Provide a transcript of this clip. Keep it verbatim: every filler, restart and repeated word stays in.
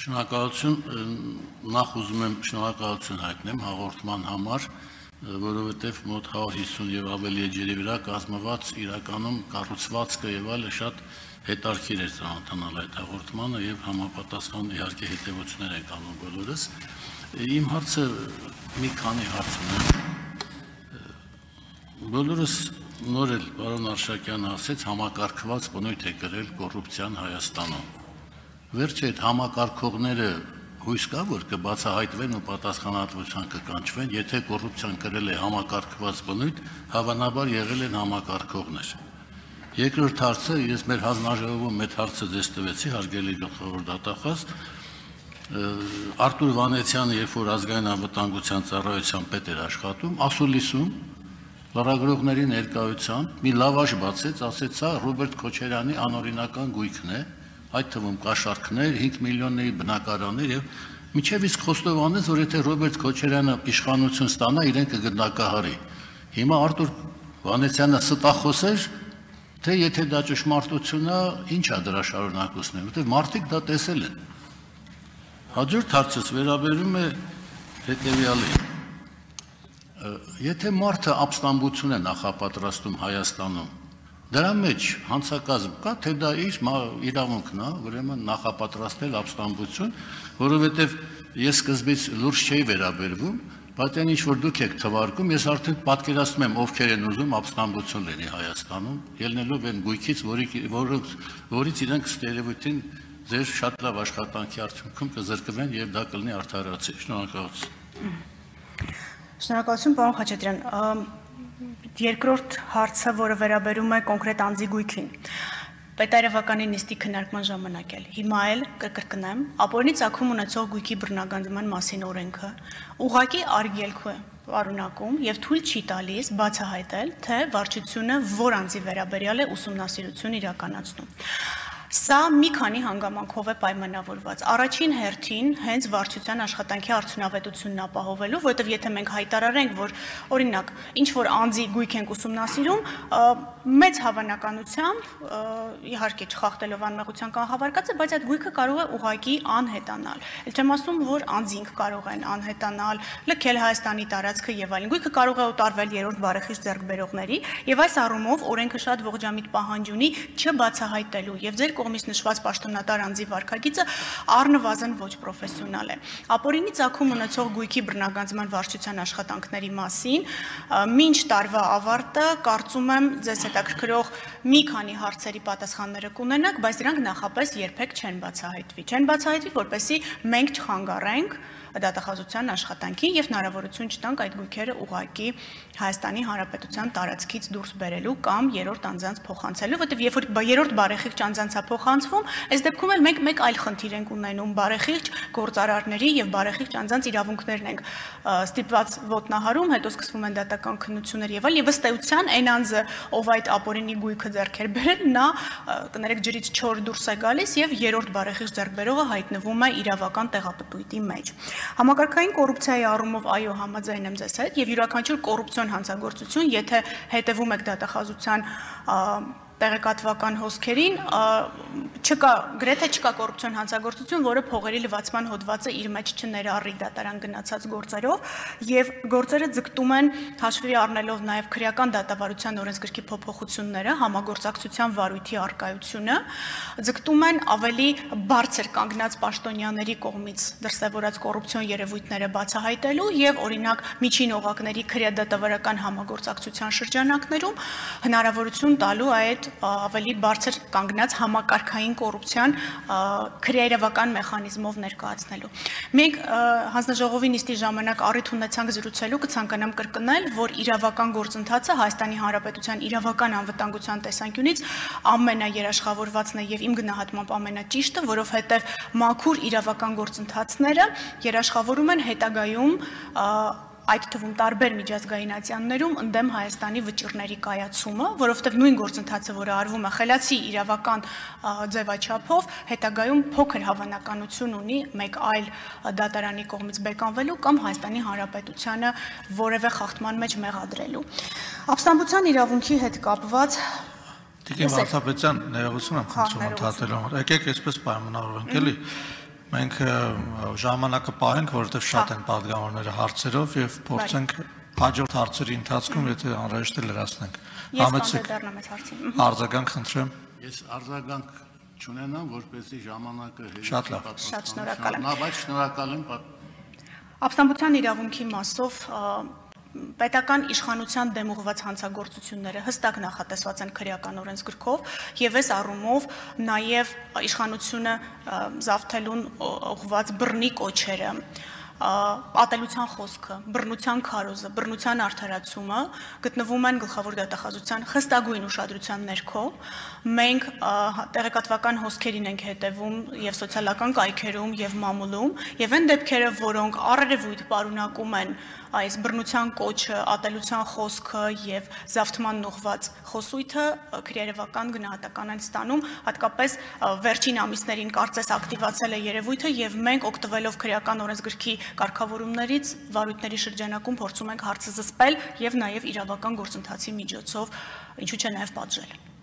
Շնորհակալություն, նախ ուզում եմ շնորհակալություն հայտնեմ հաղորդման համար, որովհետև մոտ հարյուր հիսուն եւ ավելի էջերի վրա կազմված իրականում կառուցվածքը եւ այլը շատ հետաքրքիր է ծանոթանալ այդ հաղորդմանը եւ համապատասխան իհարկե հետեւություններ են կանում բոլորս։ Իմ հարցը մի քանի հարց ունեմ։ Բոլորս նոր էլ պարոն Արշակյանը ասեց համակարգված բնույթ է կրել կոռուպցիան Հայաստանում։ Վերջը այդ համակարգողները հույս կա, որ կբացահայտվեն ու պատասխանատվության կկանչվեն, եթե կոռուպցիան կրել է համակարգված բնույթ, հավանաբար եղել են համակարգողներ։ Երկրորդ հարցը, ես մեր հանձնաժողովում այդ հարցը ձեզ տվեցի, հարգելի գլխավոր դատախազ, Արտուր Վանեցյանը, երբ որ ազգային անվտանգության ծառայության պետ էր աշխատում, ասուլիսում լրագրողների ներկայությամբ մի լավաշ բացեց, ասեց, սա Ռոբերտ Քոչարյանի անօրինական գույքն է, այդ թվում կաշառքներ, հինգ միլիոնների բնակարաններ եւ միջև իսկ խոստովանեց, որ եթե Ռոբերտ Քոչարյանը իշխանություն ստանա, իրեն կգնդակահարի։ Հիմա Արտուր Վանեցյանը ստախոս էր, թե եթե դա ճշմարտություն է, ինչ է դրա շարունակությունը, որտեղ մարդիկ դա տեսել են։ Հաջորդ հարցս վերաբերում է հետևյալին։ Եթե մարդը ապստամբություն է նախապատրաստում Հայաստանում, դրա մեջ հանցակազմ կա, թե դա իր իրավունքն է, ուրեմն նախապատրաստել ապստամբություն, որովհետև ես սկզբից լուրջ չէի վերաբերվում, բայց այն ինչ որ դուք եք թվարկում, ես արդեն պատկերացնում եմ ովքեր են ուզում ապստամբություն լինի Հայաստանում, ելնելով այն գույքից, որից իրենք ստերևույթին ձեր շատ լավ աշխատանքի արդյունքում կզրկվեն եւ դա կլինի արդարացի։ Շնորհակալություն։ Շնորհակալություն, պարոն Խաչատրյան։ Երկրորդ հարցը, որը վերաբերում է կոնկրետ անձի գույքին։ Պետարևականի նիստի քննարկման ժամանակ էլ հիմա էլ կկրկնեմ, ապօրինի ծագում ունեցող գույքի բռնագանձման մասին օրենքը ուղղակի արգելք է պարունակում եւ թույլ չի տալիս բացահայտել, թե վարչությունը որ անձի վերաբերյալ է ուսումնասիրություն իրականացնում։ Սա մի քանի հանգամանքով է պայմանավորված։ Առաջին հերթին հենց վարչության աշխատանքի արդյունավետությունն ապահովելու, որովհետև եթե մենք հայտարարենք, որ օրինակ ինչ որ անձի գույք ենք ուսումնասիրում, մեծ հավանականությամբ, իհարկե չխախտելով անմեղության կանխավարկածը, բայց այդ գույքը կարող է ուղղակի անհետանալ։ Էլ չեմ ասում, որ անձինք կարող են անհետանալ, լքել Հայաստանի տարածքը եւ այլն։ Գույքը կարող է ուտարվել երրորդ բարեխիղճ ձեռքբերողների, եւ այս առումով օրենքը շատ ողջամիտ պահանջ ունի չբացահայտելու եւ ձեր կողմից նշված պաշտոնատար անձի վարքագիծը առնվազն ոչ պրոֆեսիոնալ է։ Ապօրինի ծագում ունեցող գույքի բռնագանձման վարչության աշխատանքների մասին մինչ տարվա ավարտը կարծում եմ ձեզ հետաքրքրող մի քանի հարցերի պատասխանները կունենաք, բայց դրանք նախապես երբեք չեն բացահայտվի։ Չեն բացահայտվի, որպեսզի մենք չխանգարենք դատախազության աշխատանքին եւ հնարավորություն չտանք այդ գույքերը ուղղակի Հայաստանի Հանրապետության տարածքից դուրս բերելու կամ երրորդ անձանց փոխանցելու, որտեղ երբ որ երրորդ բարեխիղճ անձանց է փոխանցվում, այս դեպքում էլ մենք մեկ այլ խնդիր ենք ունենում բարեխիղճ գործարարների եւ բարեխիղճ անձանց իրավունքներն ենք ստիպված ոտնահարում, հետո սկսվում են դատական քննություններ եւ այլ եւ ըստ էության այն անձը, ով այդ ապօրինի գույքը ձեռք էր բերել, նա կներեք ջրից չոր դուրս է գալիս եւ երրորդ բարեխիղճ ձեռքբերողը հայտնվում է իրավական տեղապտույտի մեջ։ Համակարգային կոռուպցիայի առումով այո համաձայն եմ ձեզ հետ եւ յուրաքանչյուր կոռուպցիոն հանցագործություն, եթե հետևում եք դատախազության տեղեկատվական հոսքերին, չկա, գրեթե չկա կոռուպցիոն հանցագործություն, որը փողերի լվացման հոդվածը իր մեջ չներառի դատարան գնացած գործերով եւ գործերը ձգտում են հաշվի առնելով նաեւ քրեական դատավարության օրենսգրքի փոփոխությունները, համագործակցության վարույթի առկայությունը, ձգտում են ավելի բարձր կանգնած պաշտոնյաների կողմից դրսևորած կոռուպցիոն երևույթները բացահայտելու եւ օրինակ միջին օղակների քրեադատավարական համագործակցության շրջանակներում հնարավորություն տալու այդ ավելի բարձր կանգնած համակարգային կոռուպցիան քրեայրավական մեխանիզմով ներկայացնելու։ Մենք հանձնաժողովի նիստի ժամանակ առիթ ունեցանք զրուցելու, կցանկանամ կրկնել, որ իրավական գործընթացը Հայաստանի Հանրապետության իրավական անվտանգության տեսանկյունից ամենաերաշխավորվածն է եւ իմ գնահատմամբ ամենաճիշտը, որովհետեւ մաքուր իրավական գործընթացները երաշխավորում են հետագայում այդ թվում տարբեր միջազգային ատյաններում ընդդեմ Հայաստանի վճիռների կայացումը, որովհետև նույն գործընթացը, որը արվում է խելացի իրավական ձևաչափով, հետագայում փոքր հավանականություն ունի մեկ այլ դատարանի կողմից բեկանվելու կամ Հայաստանի Հանրապետությանը որևէ խախտման մեջ մեղադրելու։ Ապստամբության իրավունքի հետ կապված Տիկին Վարդապետյան, ներողություն եմ խնդրում ընդհատելու համար։ Եկեք այսպես պայմանավորվենք, էլի։ մենք ժամանակը պահենք, որովհետև շատ են պատգամավորները հարցերով եւ փորձենք հաջորդ հարցերի ընթացքում եթե անհրաժեշտ է լրացնենք։ Համեցեք արձագանք խնդրեմ։ Ես արձագանք չունենամ, որպեսզի ժամանակը Շատ լավ։ Շատ շնորհակալ եմ։ Բայց շնորհակալ եմ։ Ապստամբության իրավունքի մասով պետական իշխանության դեմ ուղղված հանցագործությունները հստակ նախատեսված են քրեական օրենսգրքով եւ այս առումով նաեւ իշխանությունը զավթելուն ուղղված բռնի կոչերը ատելության խոսքը, բռնության քարոզը, բռնության արդարացումը գտնվում են գլխավոր դատախազության խստագույն ուշադրության ներքո։ Մենք տեղեկատվական հոսքերին ենք հետևում եւ սոցիալական կայքերում եւ մամուլում եւ այն դեպքերը, որոնք առերևույթ պարունակում են այս բռնության կոչը, ատելության խոսքը եւ զավթման ուղղված խոսույթը քրեական գնահատական են ստանում, հատկապես վերջին ամիսներին կարծես ակտիվացել է երևույթը եւ մենք օգտվելով քրեական օրենսգրքի կարգավորումներից վարույթների շրջանակում փորձում ենք հարցը զսպել եւ նաեւ իրավական գործընթացի միջոցով ինչու՞ չէ նաեւ պատժել։